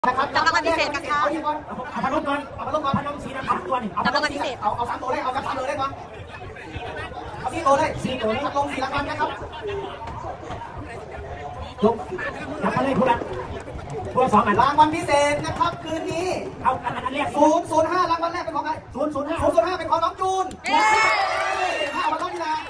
นะครับจับรางวัลพิเศษกันค่ะเอาพัดลมก่อนเอาพัดลมก่อนพัดลมสีน้ำตาลตัวนี่เอาพัดลมพิเศษเอา3 ตัวเลยเอา3 ตัวเลยก่อนเอา4 ตัวเลย4 ตัวนี้พัดลม4 รางวัลนะครับยกนับไปเลยผู้ละ2 อันรางวัลพิเศษนะครับคืนนี้เอาอันแรก005รางวัลแรกเป็นของใคร005เป็นของน้องจูน5วันรอบที่แล้ว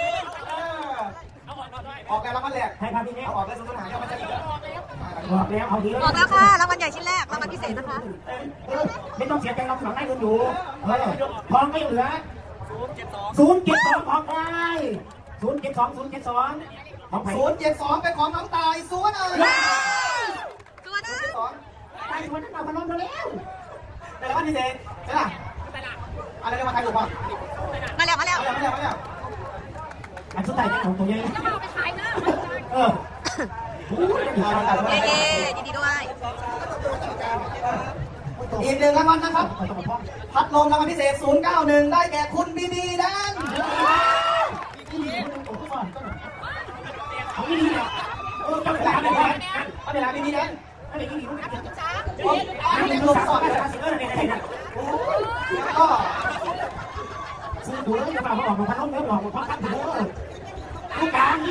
ออกแล้วรางวัลแรกให้พาพี่เนี้ยออกแล้ว005ยังไม่จะอีกบอกแล้วเอาดีบอกแล้วค่ะรางวัลใหญ่ชิ้นแรกรางวัลพิเศษนะคะไม่ต้องเสียใจเราหลังได้เงินอยู่ทองไม่เหลือ072ของใคร072ของใคร072เป็นของน้องตายสวนเลยสวนนะตายสวนเอาพัดลมแล้วแต่ละวันพิเศษใช่ไหมอะไรเรียกว่าใครถูกป่ะมาแล้วอันสุดท้ายของตัวใหญ่ยินดีด้วยอีก1 รางวัลนะครับพัดลมรางวัลพิเศษ091ได้แก่คุณบีบีแดนเอาบีบีแดนเอาเวลาบีบีแดนลูกสอนก็ซื้อดูแล้วจะมาออกมาพัดลมแล้วออกมาพัดถึงลูกกลาง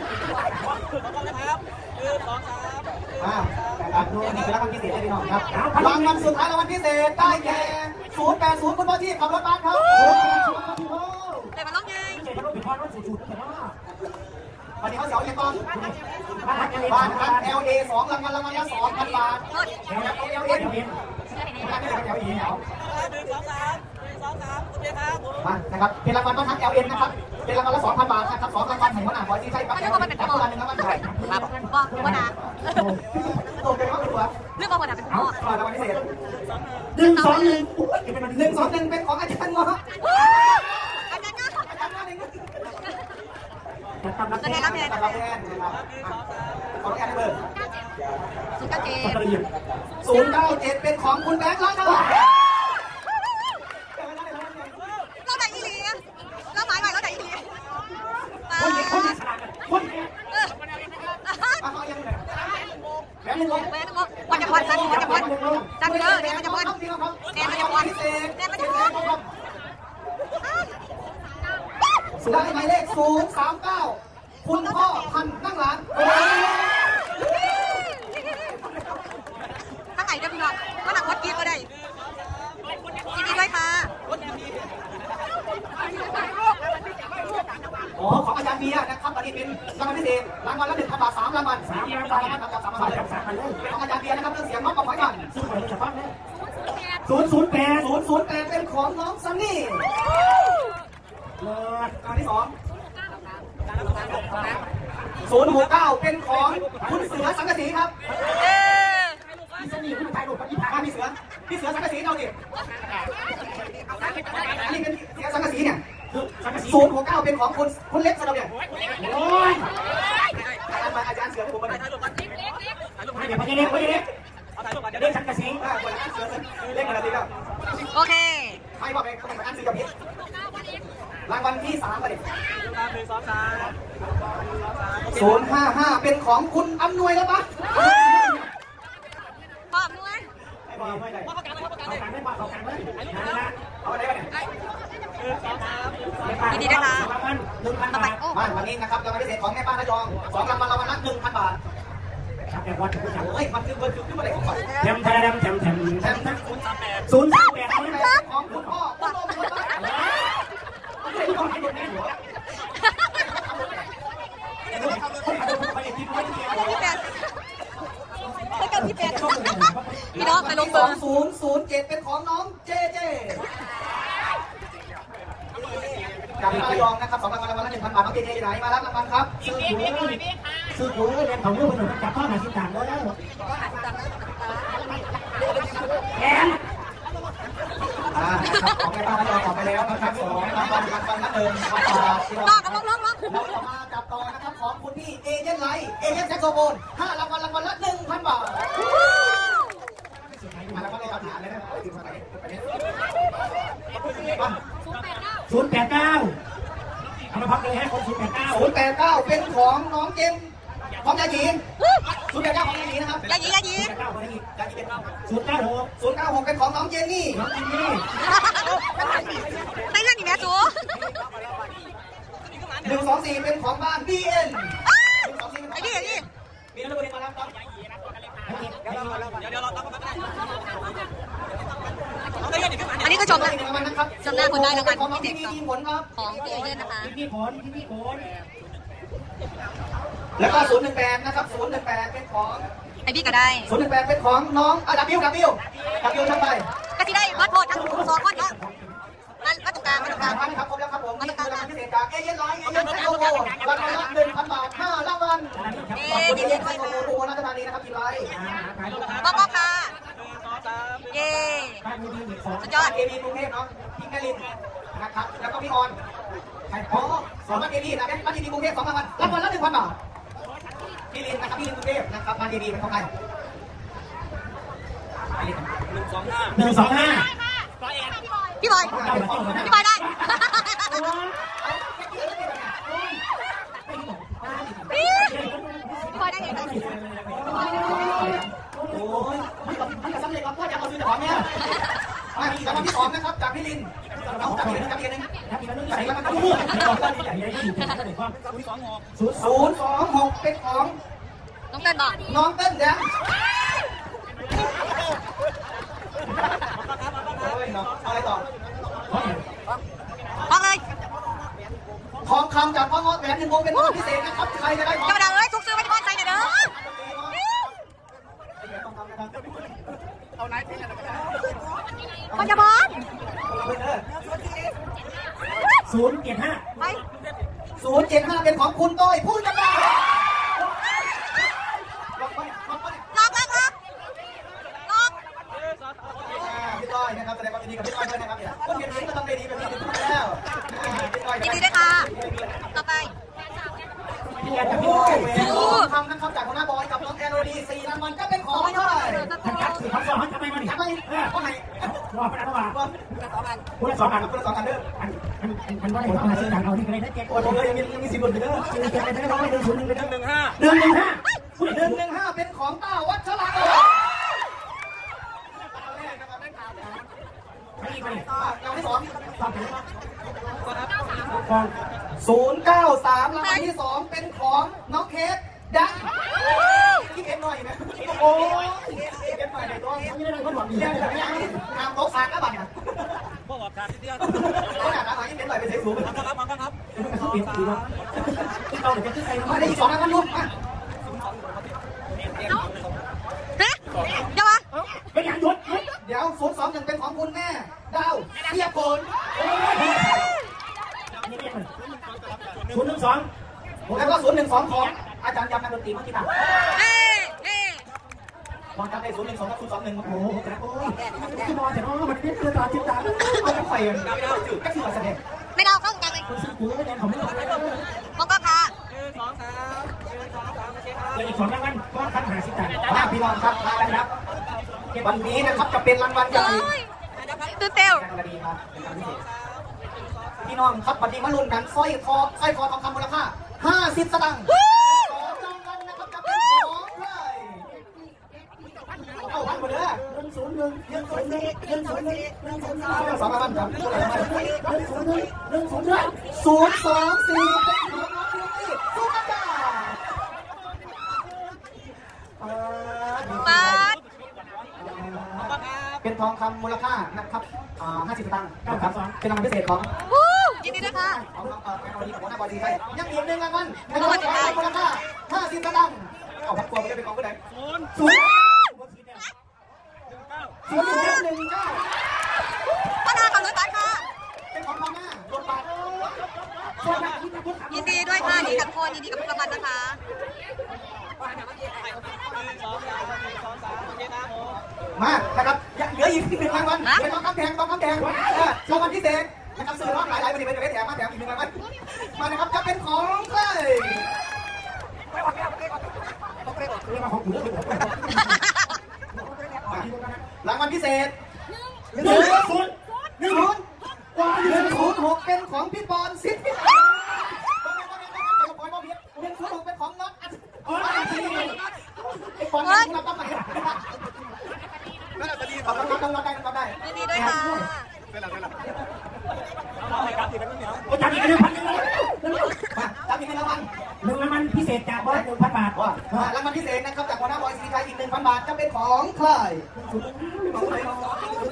ดูนี่คือรางวัลพิเศษพี่น้องครับรางวัลสุดท้ายรางวัลพิเศษได้แก่080คุณพ่อที่ขับรถบัสครับแต่มันล้มยังวันนี้เขาเสียเงินก้อนบ้านพัก LA 2 รางวัลละ2,000 บาท LA มานะครับเป็นรางวัลบ้านพัก LA นะครับเป็นรางวัลละ2,000 บาทนะครับ2 รางวัลแห่งวันหนาบอยที่ใช่ครับแล้วก็มันเป็นพ่อ 1 รางวัลใหญ่บอกว่านาตัวเป็นว่าเป็นตัวเรื่องว่านาเป็นพ่อรางวัลพิเศษ121เป็นของอาจารย์งออาจารย์ก็จะได้รับแทนของแอนเบอร์097เป็นของคุณแบงค์แล้วครับเราได้อีหลีเราหมายเราได้อีหลีคนฉลาดคนแบงค์ลงวันจะพรจันเด้อเนี่ยมันจะพรสุดท้ายหมายเลข039คุณพ่อพันนั่งร้านทั้งไหนก็พี่น้องก็หนักวัดกีก็ได้ยินดีด้วยค่ะของอาจารย์เบียร์นะครับตอนนี้เป็นรางวัลพิเศษรางวัลละ1,000 บาท3 รางวัลของอาจารย์เบียร์นะครับเรื่องเสียงน้องกับไฟกัน008เป็นของน้องซันนี่รางวัลที่2 069เป็นของคุณเสือสังกะสีครับพี่สนิทคุณชายหนุ่มพี่เสือสังกะสีเราดิอันนี้เป็นเสือสังกะสีเนี่ย069เป็นของคุณเล็กสะดวกเนี่ยโอ้ยอาจารย์เสือให้ผมมาหน่อยเดี๋ยวเล็กสังกะสีเล็กขนาดนี้แล้วโอเคให้บอกไปเขาเป็นอันซื้อกับพี่รางวัลที่3ไปดิ055เป็นของคุณอำนวยแล้วปะปอบด้วยยินดีนะคะวันนี้นะครับรางวัลพิเศษของแม่ป้าระยอง2 รางวัลละ1,000 บาทเฮ้ยมันคือขึ้นมาเลยของแถม038ของคุณพ่อคุณโตเป็นคนบ้าพี่น้องไปลงเบอร์ 2007เป็นของน้องเจจากระยองนะครับ2 รางวัลละ1,000 บาทน้องเจอยู่ไหนมารับรางวัลครับซื้อหวยเรียนของลูกเป็นหนุ่มจับพ่อหาสิต่างเลยแล้วแอนนะครับของแม่ป้าระยองออกไปแล้วนะครับ2 รางวัลละ1,000 บาทต่อกับลงเราจะมาจับต่อนะครับของคุณพี่เอเจนไลท์เอเจนแซกโซโฟน5 รางวัลละ 1,000 บาทมาแล้วก็เลยคำถามเลยนะ089เอามาพักเลยให้คน089เป็นของน้องเจมของยาหยี089ของยาหยีนะครับยายี 096เป็นของน้องเจนนี่ได้เงินอีกแล้วจู 124เป็นของบ้าน BN ไอ้นี่มีนักเรียนมาแล้วครับอันนี้ก็ชมนะชมหน้าคนได้รางวัลของพิเศษทีผลครับของพี่เอเย่นนะคะพี่ผลแล้วก็018นะครับ018เป็นของไอพี่ก็ได้ 018เป็นของน้องW ทำไปก็ที่ได้วัดโพดทั้ง2คนเนาะมาตรงกลางครับครบแล้วครับผมนี่คือรางวัลพิเศษจากเอเย่นไลท์เอเย่นไทยโลโก้รางวัลละ 1,000 บาท5รางวัลขอบคุณเอเย่นไทยโลโก้ราชธานีนะครับทีไรบอกค่ะเย้สุดยอดเอบีกรุงเทพเนาะพี่แมลินนะครับแล้วก็พี่ออนอ๋อ2บ้านเอบีนะบ้านเอบีกรุงเทพ2รางวัลรางวัลละ 1,000 บาทพี่ลินนะครับพี่ลินกรุงเทพนะครับบ้านเอบีเป็นของใคร125 พี่บอยได้พี่บอยได้ไงโอ้ยมันจะสำเร็จครับพ่อจะเอาซื้อจากของเนี่ยมาอีกรางวัลที่2นะครับจากพี่ลินเอาจับอีกนึงใส่แล้วมันต้องเลือก026เป็นของน้องเต้นบอกน้องเต้นแดงอะไรต่อบอกเลยทองคำจากพ่อเงาะแหวน1 วงเป็นของพิเศษนะครับใครจะได้ของธรรมดาเลยทุกซื้อไว้ที่บ้านใครเนี่ยเด้อเอาไหนพี่อะไรก็ได้พยาบาล 075ไป075เป็นของคุณต้อยพูดกันได้พี่ต้อยนะครับแสดงความยินดีกับพี่ต้อยด้วยนะครับคนเขียนเพลงก็ต้องได้ดีแบบนี้ทุกคนแล้วยินดีด้วยค่ะต่อไปทำนะครับจากหัวหน้าบอยกับน้องแอนโรดี4 รางวัลก็เป็นของพี่ต้อยทำ2ทำไมมาดิทำไมก็ไหนรอไปนะว่าคุณละ2 อันเด้อมันว่าผมมาซื้อหนังเอาที่ไหนได้แจกโอ้ยยังมี10 บาทเด้อซื้อแจกไปได้ร้อย101เป็น115เป็นของต้าวัชระเราให้2 093รางวัลที่2เป็นของน้องเคสดังที่เก็บหน่อยไหมโอ้ยเก็บหน่อยไหนตัวไม่ได้คนหวังดียังทำโต๊ะสากก็บัตรนะพวกออกการที่เดียวขนาดนั้นยังเก็บหน่อยไปเซ็กซ์สูงครับไม่ได้อีก2 รางวัลลูกมาเดี๋ยววะเป็นอย่างหยุดเดี๋ยว021เป็นของคุณแม่ดาวเทียบผล012แล้วก็012ของอาจารย์ยำนักดนตรีเมื่อกี้ต่างมองจำได้012กับ021โอ้โหที่มองแต่ว่ามันนี่คือตาจิตตาเอาไปไฟก็คือแสดงไม่เดาเข้ากันเลยคุณซื้อกูไม่ได้เขาไม่ได้มองก็ค่ะอีก2 รางวัลก็คันหาสิตาพี่น้องครับมากันครับวันนี้นะครับจะเป็นรางวัลใหญ่ตื่นเต้นพี่น้องครับวันนี้มาลุ้นกันสร้อยคอทองคำมูลค่า50 สตางค์2 รางวัลนะครับจะเป็นของใครเอาพันหมดเลย101 2 รางวัลครับ024เป็นของน้องบิวตี้สุกัญญาเป็นทองคำมูลค่านะครับ50 สตางค์ครับเป็นรางวัลพิเศษของยินดีด้วยค่ะของหัวหน้าบอดีไปยังอีก1 รางวัลเป็นรางวัลมูลค่า50 สตางค์เอาพักตัวไปเป็นของผู้ใด019 ป้านาขับรถบัสค่ะเป็นของพ่อแม่รถบัสยินดีด้วยค่ะดีกับคนยินดีกับรางวัลนะคะมานะครับเหลืออีก1 รางวัลเป็นทองคำแดงรางวัลพิเศษนะครับซื้อรอบหลายๆวันนี้ไปแถมมาแถมอีก1 รางวัลมานะครับจะเป็นของใครรางวัลพิเศษ106เป็นของพี่ปอนสิทธิ์106เป็นของน้องโอ้ยไอ้บอลนี่รับตั้งไหนนั่นแหละจะดีรับได้ยินดีด้วยค่ะโอ้จับอีก1,000จับอีก1,000รางวัลพิเศษจากบอส1,000 บาทรางวัลพิเศษนะครับจากหัวหน้าบอยสีไทยอีก1,000 บาทจะเป็นของใคร